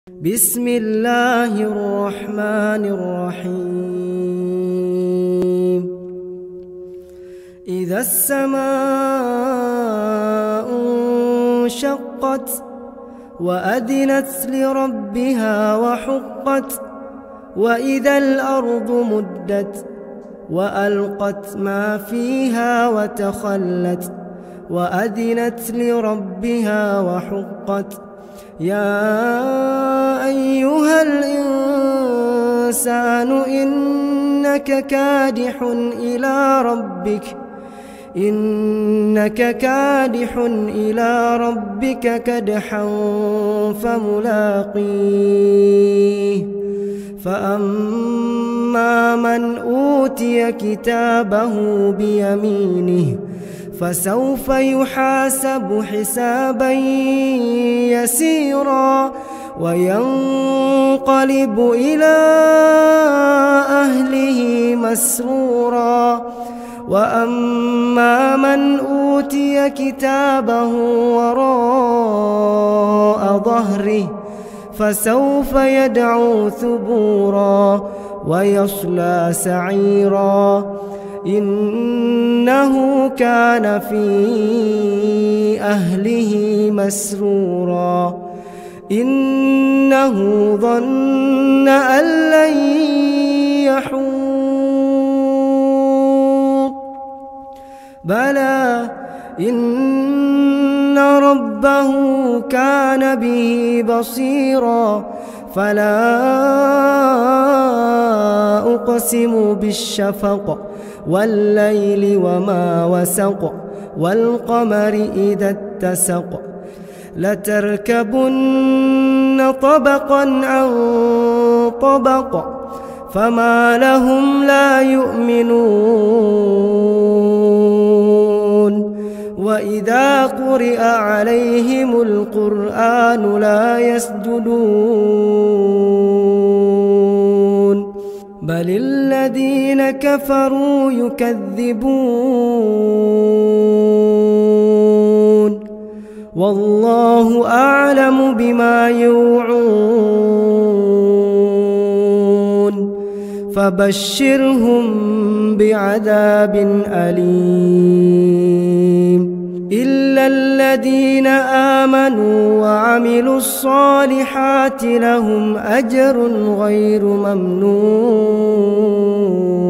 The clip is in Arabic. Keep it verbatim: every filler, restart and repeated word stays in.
بسم الله الرحمن الرحيم. إذا السماء انشقت وأذنت لربها وحقت وإذا الأرض مدت وألقت ما فيها وتخلت وأذنت لربها وحقت. يا أيها الإنسان إنك كادح إلى ربك إنك كادح إلى ربك كدحا فملاقيه. فأما من أوتي كتابه بيمينه فسوف يحاسب حسابا يسيرا وينقلب إلى أهله مسرورا. وأما من أوتي كتابه وراء ظهره فسوف يدعو ثبورا ويصلى سعيرا. إنه كان في أهله مسرورا. إنه ظن أن لن يحور بلى إن ربه كان به بصيرا. فلا أقسم بالشفق والليل وما وسق والقمر إذا اتسق لتركبن طبقا عن طبق فما لهم لا يؤمنون. وإذا قرئ عليهم القرآن لا يسجدون بل الذين كفروا يكذبون والله أعلم بما يوعون. فبشرهم بعذاب أليم إلا الذين آمنوا وعملوا الصالحات لهم أجر غير ممنون.